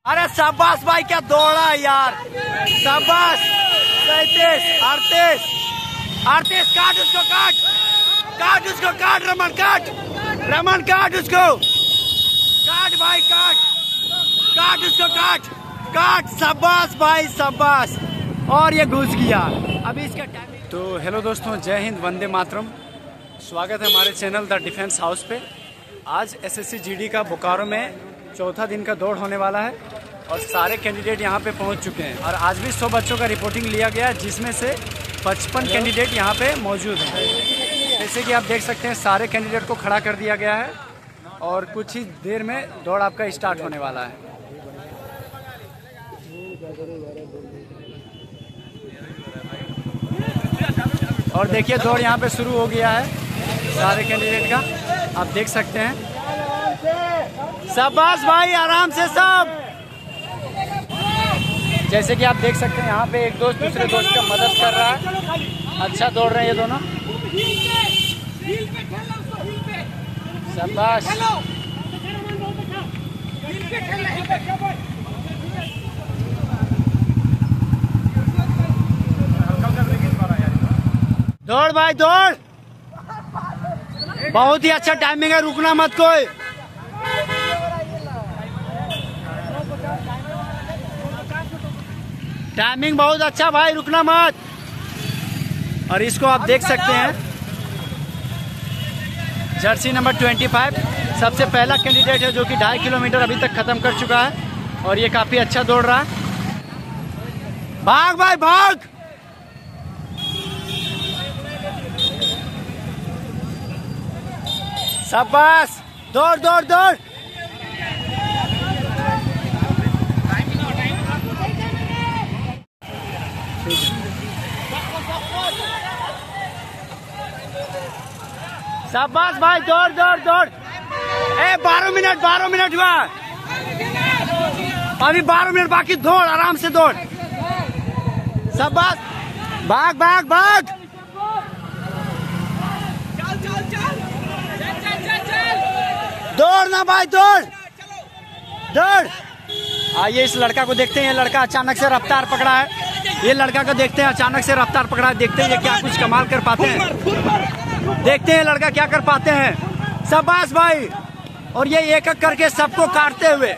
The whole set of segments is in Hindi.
अरे शाबाश भाई, क्या दौड़ा यार, शाबाश। 37, 38, 38, काट उसको, काट उसको, काट रमन, रमन काट उसको, काट भाई, काट उसको, काट। शाबाश भाई, शाबाश। और ये घुस गया। अभी इसका टाइम। तो हेलो दोस्तों, जय हिंद, वंदे मातरम। स्वागत है हमारे चैनल द डिफेंस हाउस पे। आज एसएससी जीडी का बोकारो में चौथा दिन का दौड़ होने वाला है और सारे कैंडिडेट यहाँ पे पहुँच चुके हैं। और आज भी 100 बच्चों का रिपोर्टिंग लिया गया, जिसमें से 55 कैंडिडेट यहाँ पे मौजूद हैं। जैसे कि आप देख सकते हैं, सारे कैंडिडेट को खड़ा कर दिया गया है और कुछ ही देर में दौड़ आपका स्टार्ट होने वाला है। और देखिए, दौड़ यहाँ पे शुरू हो गया है सारे कैंडिडेट का, आप देख सकते हैं। शाबाश भाई, आराम से सब। जैसे कि आप देख सकते हैं, यहाँ पे एक दोस्त दूसरे दोस्त का मदद कर रहा है। अच्छा दौड़ रहे हैं ये दोनों। शाबाश। दौड़ भाई, दौड़। बहुत ही अच्छा टाइमिंग है, रुकना मत कोई। टाइमिंग बहुत अच्छा भाई, रुकना मत। और इसको आप देख सकते हैं, जर्सी नंबर 25 सबसे पहला कैंडिडेट है, जो कि 2.5 किलोमीटर अभी तक खत्म कर चुका है और ये काफी अच्छा दौड़ रहा है। भाग भाई, भाग। शाबाश, दौड़ दौड़ दौड़। शाबाश भाई, दौड़ दौड़ दौड़। 12 मिनट हुआ, अभी 12 मिनट बाकी। दौड़, आराम से दौड़। शाबाश, भाग भाग भाग। दौड़ ना भाई, दौड़ दौड़। आइए इस लड़का को देखते हैं। ये लड़का अचानक से रफ्तार पकड़ा है। ये लड़का को देखते हैं, अचानक से रफ्तार पकड़ा है। देखते हैं ये क्या कुछ कमाल कर पाते हैं। देखते हैं लड़का क्या कर पाते हैं। शाबाश भाई। और ये एक एक करके सबको काटते हुए।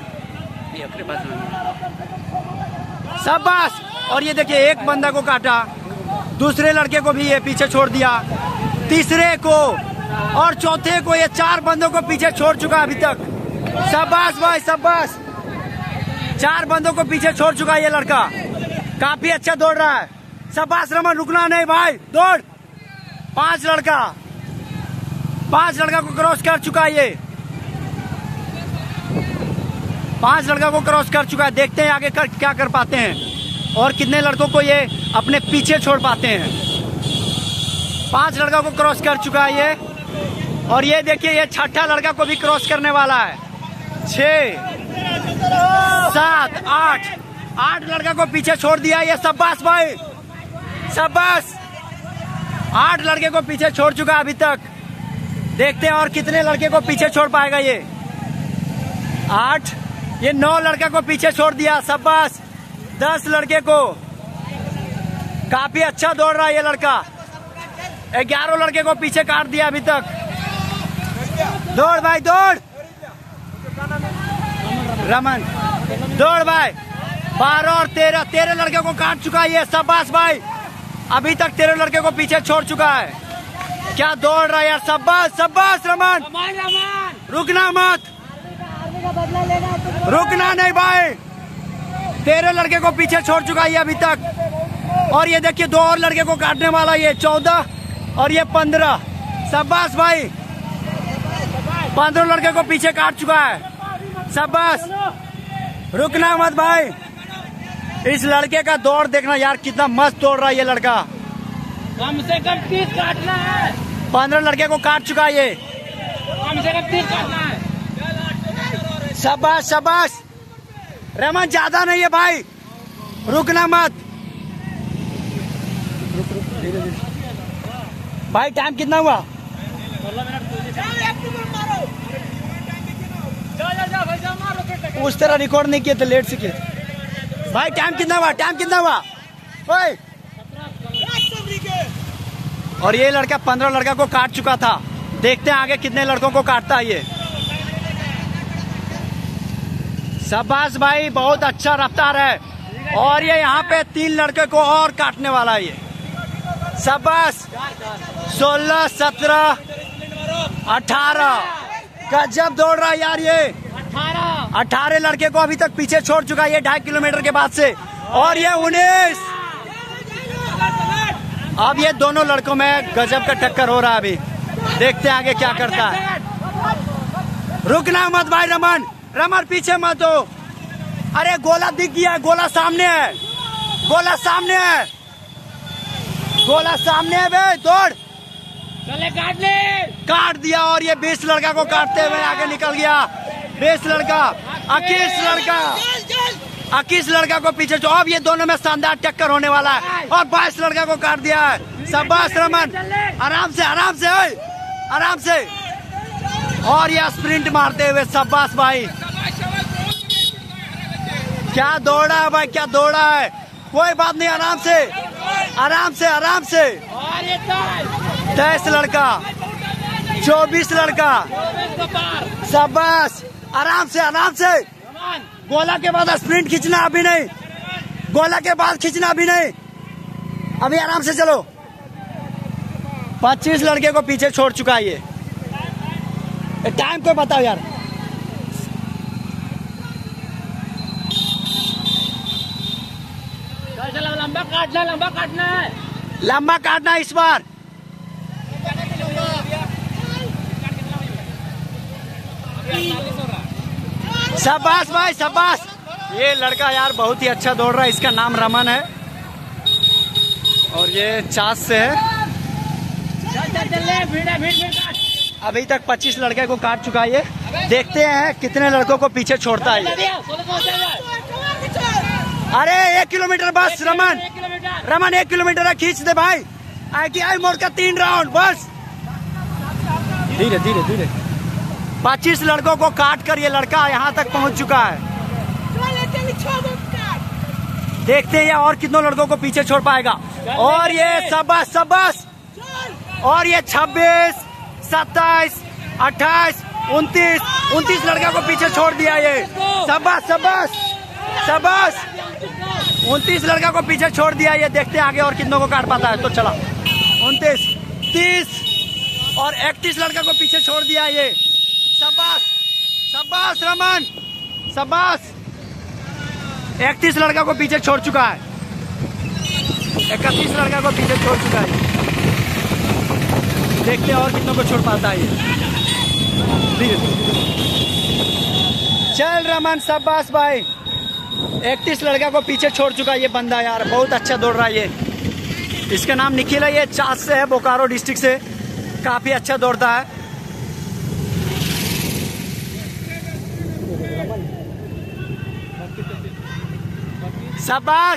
शाबाश। और ये देखिए, एक बंदा को काटा, दूसरे लड़के को भी ये पीछे छोड़ दिया, तीसरे को और चौथे को। ये 4 बंदों को पीछे छोड़ चुका अभी तक। शाबाश भाई, शाबाश। 4 बंदों को पीछे छोड़ चुका ये लड़का, काफी अच्छा दौड़ रहा है। शाबाश रमन, रुकना नहीं भाई, दौड़। 5 लड़का को क्रॉस कर चुका है ये। 5 लड़का को क्रॉस कर चुका है। देखते हैं आगे क्या कर पाते हैं और कितने लड़कों को ये अपने पीछे छोड़ पाते हैं। 5 लड़का को क्रॉस कर चुका है ये। और ये देखिए, ये छठा लड़का को भी क्रॉस करने वाला है। 6, 7, 8 लड़का को पीछे छोड़ दिया ये। शाबाश भाई, शाबाश। 8 लड़के को पीछे छोड़ चुका अभी तक। देखते हैं और कितने लड़के को पीछे छोड़ पाएगा ये। 8, ये 9 लड़का को पीछे छोड़ दिया। शाबाश। 10 लड़के को। काफी अच्छा दौड़ रहा है ये लड़का। 11 लड़के को पीछे काट दिया अभी तक। दौड़ भाई, दौड़। रमन, दौड़ भाई। 12 और 13 लड़के को काट चुका है ये। शाबाश भाई, अभी तक 13 लड़के को पीछे छोड़ चुका है। क्या दौड़ रहा है यार। शाबाश, शाबाश रमन, रुकना मत, रुकना नहीं भाई। 13 लड़के को पीछे छोड़ चुका है ये अभी तक। और ये देखिए, 2 और लड़के को काटने वाला ये। 14 और ये 15। शाबाश भाई, 15 लड़के को पीछे काट चुका है। शाबाश, रुकना मत भाई। इस लड़के का दौड़ देखना यार, कितना मस्त दौड़ रहा है ये लड़का। कम से कम 30 काटना है। 15 लड़के को काट चुका है ये। कम से कम 30 काटना है। शाबाश, शाबाश रमन, ज्यादा नहीं है भाई, रुकना मत भाई। टाइम कितना हुआ? 16 मिनट। उस तरह रिकॉर्ड नहीं किए थे, लेट से किए। भाई टाइम कितना हुआ, टाइम कितना हुआ? ओए, और ये लड़का 15 लड़का को काट चुका था। देखते हैं आगे कितने लड़कों को काटता है ये। शाबाश भाई, बहुत अच्छा रफ्तार है। और ये यहाँ पे 3 लड़के को और काटने वाला है ये। शाबाश, 16, 17, 18, गजब दौड़ रहा है यार ये। 18 लड़के को अभी तक पीछे छोड़ चुका है ये 2.5 किलोमीटर के बाद से। और ये 19। अब ये दोनों लड़कों में गजब का टक्कर हो रहा है। अभी देखते हैं आगे क्या करता है। रुकना मत भाई रमन, रमन पीछे मत हो। अरे गोला दिख गया, गोला सामने है, गोला सामने है, गोला सामने है बे, दौड़। चले काट ले। काट दिया और ये 20 लड़का को काटते हुए आगे निकल गया। 20 लड़का, 21 लड़का को पीछे छोड़। अब ये दोनों में शानदार टक्कर होने वाला है और 22 लड़का को काट दिया है। शाबाश रमन, आराम से आराम से, ओए आराम से। और ये स्प्रिंट मारते हुए, शाबाश भाई, क्या दौड़ा है भाई, क्या दौड़ा है। कोई बात नहीं, आराम से आराम से आराम से। 23 लड़का, 24 लड़का, शाबाश, आराम से आराम से। गोला के बाद स्प्रिंट खींचना अभी नहीं, गोला के बाद खींचना अभी नहीं, अभी आराम से चलो। 25 लड़के को पीछे छोड़ चुका है ये। टाइम को बताओ यार। लंबा काटना, लंबा काटना है, लंबा काटना है इस बार। शाबाश भाई, शाबाश। ये लड़का यार बहुत ही अच्छा दौड़ रहा है। इसका नाम रमन है और ये चास से है। अभी तक 25 लड़के को काट चुका है ये। देखते हैं कितने लड़कों को पीछे छोड़ता है ये। अरे 1 किलोमीटर बस रमन, रमन 1 किलोमीटर है, खींच दे भाई। ITI मोड़ का 3 राउंड बस, धीरे धीरे धीरे। 25 लड़कों को काट कर ये लड़का यहाँ तक पहुँच चुका है। देखते हैं और कितनों लड़कों को पीछे छोड़ पाएगा। और ये शाबाश शाबाश। और ये 26, 27, 28, 29 लड़का को पीछे छोड़ दिया ये। शाबाश शाबाश शाबाश, 29 लड़का को पीछे छोड़ दिया ये। देखते हैं आगे और कितनों को काट पाता है। तो चला 29, 30 और 31 लड़का को पीछे छोड़ दिया ये। शाबाश शाबाश रमन, शाबाश। 31 लड़का को पीछे छोड़ चुका है, 31 लड़का को पीछे छोड़ चुका है। देखते हैं और कितनों को छोड़ पाता है ये। धीरे धीरे चल रमन, शाबाश भाई। 31 लड़का को पीछे छोड़ चुका है ये बंदा यार, बहुत अच्छा दौड़ रहा है ये। इसका नाम निखिल है, ये चास से है, बोकारो डिस्ट्रिक्ट से। काफी अच्छा दौड़ता है। शाबाश।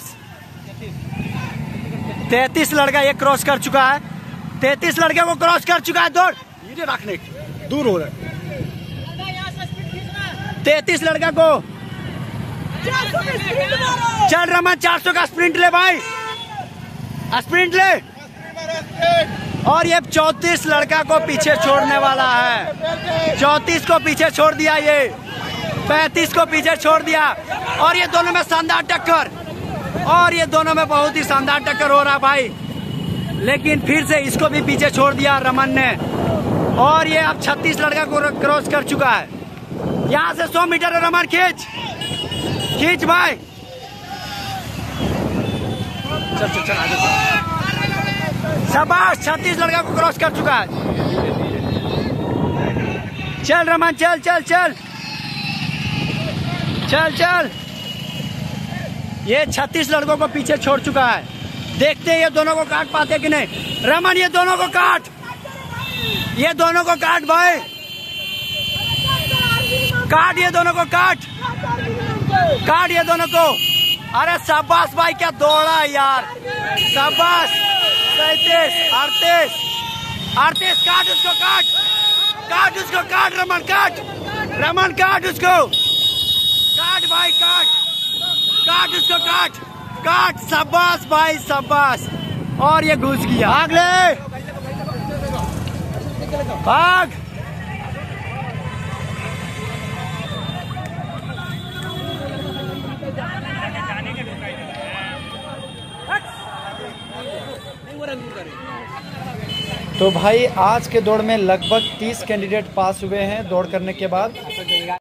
33 लड़का ये क्रॉस कर चुका है, 33 लड़के को क्रॉस कर चुका है। दौड़ धीरे रखने, दूर हो रहा है। 33 लड़का को चल रमन, 400 का स्प्रिंट ले भाई, स्प्रिंट ले। और ये 34 लड़का को पीछे छोड़ने वाला है। 34 को पीछे छोड़ दिया ये, 35 को पीछे छोड़ दिया। और ये दोनों में शानदार टक्कर, और ये दोनों में बहुत ही शानदार टक्कर हो रहा भाई। लेकिन फिर से इसको भी पीछे छोड़ दिया रमन ने। और ये अब 36 लड़का को क्रॉस कर चुका है। यहाँ से 100 मीटर है रमन, खींच खींच भाई। चल चल चल आगे चल। शाबाश, 36 लड़का को क्रॉस कर चुका है। चल रमन, चल चल चल चल चल। ये 36 लड़कों को पीछे छोड़ चुका है। देखते हैं ये दोनों को काट पाते कि नहीं। रमन ये दोनों को काट, ये दोनों को काट भाई, काट ये दोनों को, काट काट ये दोनों को। अरे शाबाश भाई, क्या दौड़ा यार, शाबाश। 37, 38, 38, काट उसको, काट काट उसको, काट रमन, काट रमन, काट उसको। उसको काट काट, शाबाश भाई शाबाश। और ये घुस गया, भाग ले भाग। तो भाई आज के दौड़ में लगभग 30 कैंडिडेट पास हुए हैं दौड़ करने के बाद।